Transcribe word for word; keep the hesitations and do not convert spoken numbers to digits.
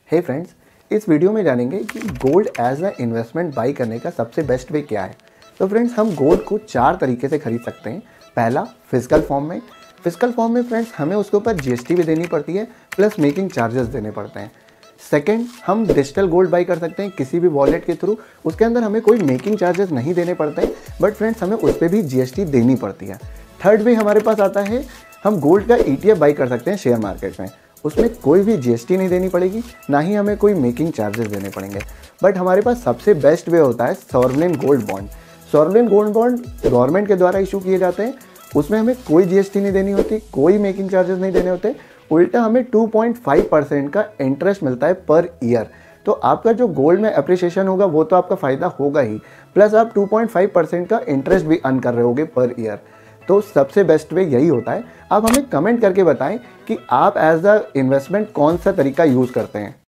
हे friends, इस video में जानेंगे कि gold as a investment buy करने का सबसे बेस्ट वे क्या है। तो फ्रेंड्स, हम गोल्ड को चार तरीके से खरीद सकते हैं। पहला, फिजिकल फॉर्म में। फिजिकल फॉर्म में फ्रेंड्स हमें उसके ऊपर जीएसटी भी देनी पड़ती है, प्लस मेकिंग चार्जेस देने पड़ते हैं। सेकंड, हम डिजिटल गोल्ड बाई कर सकते हैं किसी भी वॉलेट के थ्रू। उसके अंदर हमें कोई मेकिंग चार्जेस नहीं देने पड़ते हैं, बट फ्रेंड्स हमें उस पर भी जीएसटी देनी पड़ती है। थर्ड वे हमारे पास आता है, हम गोल्ड का ईटीएफ बाई कर सकते हैं शेयर मार्केट में। उसमें कोई भी जीएसटी नहीं देनी पड़ेगी, ना ही हमें कोई मेकिंग चार्जेस देने पड़ेंगे। बट हमारे पास सबसे बेस्ट वे होता है sovereign gold bond. Sovereign gold bond government के द्वारा इशू किए जाते हैं। उसमें हमें कोई जीएसटी नहीं देनी होती, कोई मेकिंग चार्जेस नहीं देने होते। उल्टा हमें टू पॉइंट फाइव परसेंट का इंटरेस्ट मिलता है पर ईयर। तो आपका जो गोल्ड में अप्रिसिएशन होगा वो तो आपका फ़ायदा होगा ही, प्लस आप टू पॉइंट फाइव परसेंट का इंटरेस्ट भी अर्न कर रहे होगे पर ईयर। तो सबसे बेस्ट वे यही होता है। आप हमें कमेंट करके बताएं कि आप एज अ इन्वेस्टमेंट कौन सा तरीका यूज़ करते हैं।